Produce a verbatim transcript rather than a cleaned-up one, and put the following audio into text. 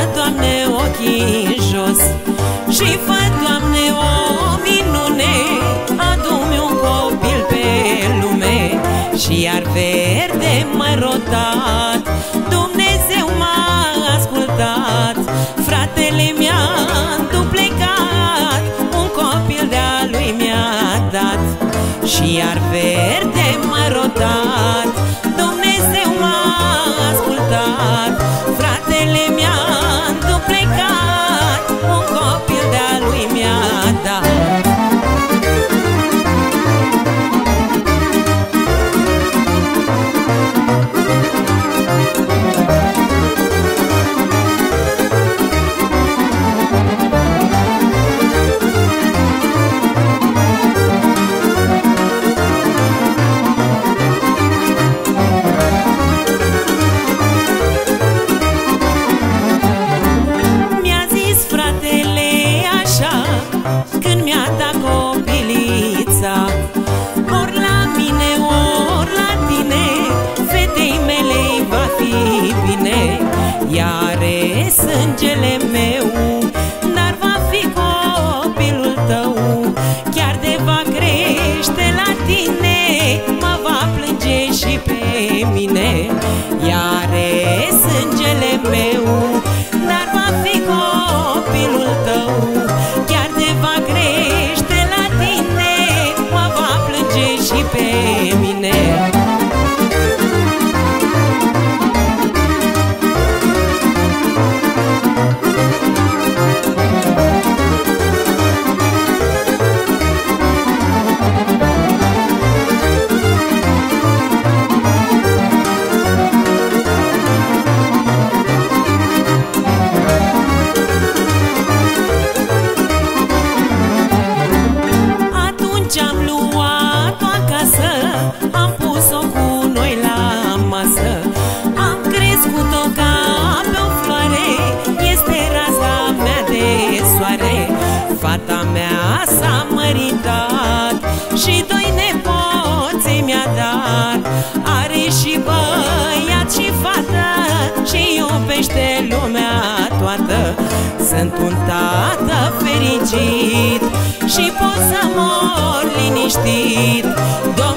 Doamne, ochii jos și fă, Doamne, o minune, adu-mi un copil pe lume. Și iar verde m-ai rotat, Dumnezeu m-a ascultat, fratele mi-a duplecat, un copil de-a lui mi-a dat. Și iar verde m-ai rotat, Dumnezeu m-a ascultat, fratele mi-a duplecat, un copil de-a lui mi-a dat. Când mi-a dat copilița, ori la mine, ori la tine, fetei mele va fi bine. Ea are sângele meu, dar va fi copilul tău. Chiar de va crește la tine, mă va plânge și pe mine. Ea are sângele meu, dar va fi copilul tău. Chiar de va crește la tine, mă va plânge și pe mine. Am luat-o acasă, am pus-o cu noi la masă, am crescut-o ca pe o floare, este raza mea de soare. Fata mea s-a măritat și doi nepoți mi-a dat. Are și băiat și fată și iubește lumea toată. Sunt un tată fericit și pot să mor liniștit.